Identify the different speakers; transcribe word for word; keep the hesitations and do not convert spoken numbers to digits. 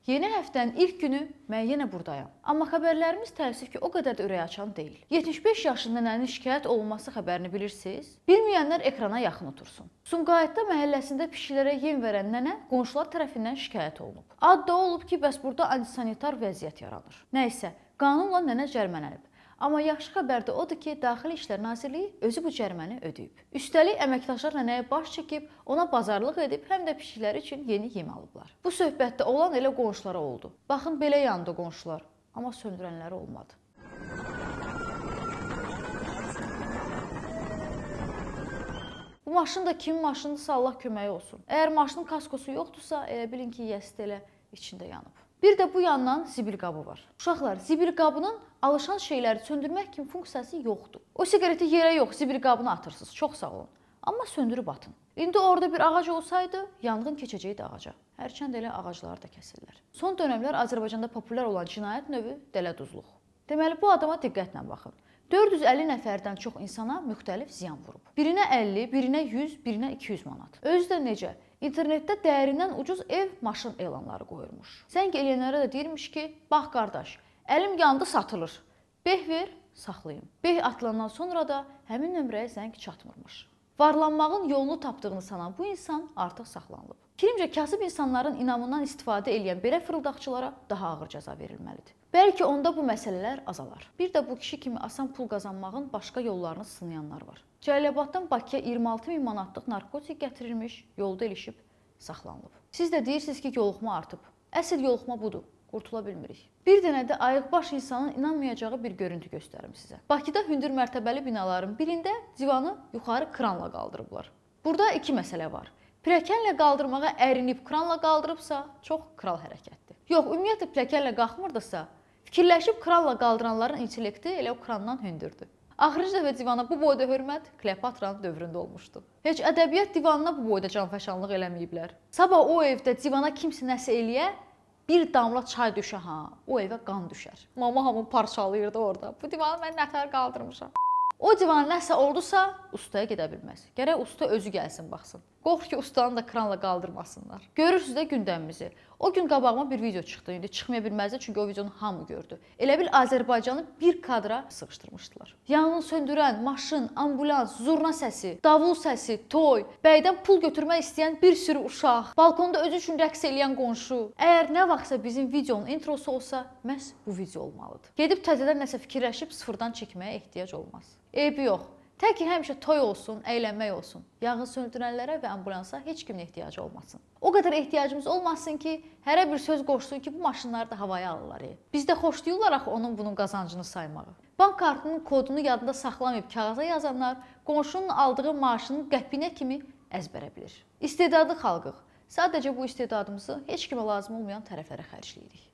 Speaker 1: Yeni həftənin ilk günü mən yenə buradayam. Amma xəbərlərimiz təəssüf ki, o qədər də ürək açan deyil. yetmiş beş yaşında nənənin şikayət olunması xəbərini bilirsiniz? Bilməyənlər ekrana yaxın otursun. Sumqayıtda məhəlləsində pişiklərə yem verən nənə qonşular tərəfindən şikayət olunub. Adda olub ki, bəs burada antisanitar vəziyyət yaranır. Nəysə, qanunla nənə cərimələnib. Amma yaxşı xəbər də odur ki, Daxili İşlər Nazirliyi özü bu cəriməni ödəyib. Üstəlik əməkdaşlar nənəyə baş çəkib, ona bazarlıq edib, həm də pişikləri üçün yeni yem alıblar. Bu söhbətdə olan elə qonşulara oldu. Baxın, belə yandı qonşular, amma söndürənləri olmadı. Bu maşın da kimin maşınıdırsa Allah köməyi olsun. Əgər maşının kaskosu yoxdursa, elə bilin ki, yəsti elə içində yanıb. Bir də bu yandan zibil qabı var. Uşaqlar, zibil qabının alışan şeyləri söndürmək kimi funksiyası yoxdur. O siqareti yerə yox, zibil qabına atırsınız. Çox sağ olun. Amma söndürüb atın. İndi orada bir ağac olsaydı, yanğın keçəcəkdi ağaca. Hərçənd elə ağacları da kəsirlər. Son dönəmlər Azərbaycanda populyar olan cinayət növü dələduzluq. Deməli, bu adama diqqətlə baxın. dörd yüz əlli nəfərdən çox insana müxtəlif ziyan vurub. Birinə əlli, birinə yüz, birinə iki yüz manat. Özü də necə? İnternetdə dəyərindən ucuz ev, maşın elanları qoyulmuş. Zəng eləyənlərə də deyirmiş ki, bax qardaş, əlim yandı, satılır. Beh ver, saxlayın. Beh atılandan sonra da həmin nömrəyə zəng çatmırmış. Varlanmağın yolunu tapdığını sanan bu insan artıq saxlanılıb. Fikrimcə, kasıb insanların inamından istifadə edən belə fırıldaqçılara daha ağır cəza verilməlidir. Bəlkə onda bu məsələlər azalar. Bir də bu kişi kimi asan pul qazanmağın başqa yollarını sınayanlar var. Cəlilabaddan Bakıya iyirmi altı min manatlıq narkotik gətirilmiş, yolda ilişib, saxlanılıb. Siz də deyirsiniz ki, yoluxma artıb. Əsl yoluxma budur, qurtula bilmirik. Bir dənə də ayıqbaş insanın inanmayacağı bir görüntü göstərim sizə. Bakıda hündür mərtəbəli binaların birində divanı yuxarı kranla qaldırıblar. Burada iki məsələ var. Pilləkənlə qaldırmağa ərinib kranla qaldırıbsa, çox kral hərəkətdir. Yox, ümumiyyətlə pilləkənlə qalxmırdısa, fikirləşib kranla qaldıranların intellekti elə o krandan hündürdür. Axırıncı dəfə divana bu boyda hörmət Kleopatranın dövründə olmuşdu. Heç ədəbiyyat divanına bu boyda canfəşanlıq eləməyiblər. Sabah o evdə divana kimsə nəsə eləyə, bir damla çay düşə ha, o evə qan düşər. Mama hamı parçalayırdı orada. Bu divanı mən nətər qaldırmışam. O divan nəsə oldusa, ustaya gedə bilməz. Gərək usta özü gəlsin, baxsın. Qorx ki, ustanı da kranla qaldırmasınlar. Görürsünüz də gündəmimizi. O gün qabağıma bir video çıxdı. İndi çıxmaya bilməzdi, çünki o videonu hamı gördü. Elə bil Azərbaycanı bir kadra sıxışdırmışdılar. Yanğın söndürən, maşın, ambulans, zurna səsi, davul səsi, toy, bəydən pul götürmək istəyən bir sürü uşaq, balkonda özü üçün rəqs eləyən qonşu. Əgər nə vaxtsa bizim videonun introsu olsa, məhz bu video olmalıdır. Gedib təzədən nəsə fikirləşib sıfırdan çəkməyə ehtiyac olmaz. Eybi yox. Tək ki, həmişə toy olsun, əylənmək olsun. Yanğın söndürənlərə və ambulansa heç kimin ehtiyacı olmasın. O qədər ehtiyacımız olmasın ki, hərə bir söz qoşsun ki, bu maşınları da havaya alırlar. Bizdə xoşlayırlar axı onun bunun qazancını saymağı. Bank kartının kodunu yadında saxlamayıb kağıza yazanlar qonşunun aldığı maaşının qəpiyinə kimi əzbərə bilir. İstedadlı xalqıq. Sadəcə bu istedadımızı heç kimə lazım olmayan tərəflərə xərcləyirik.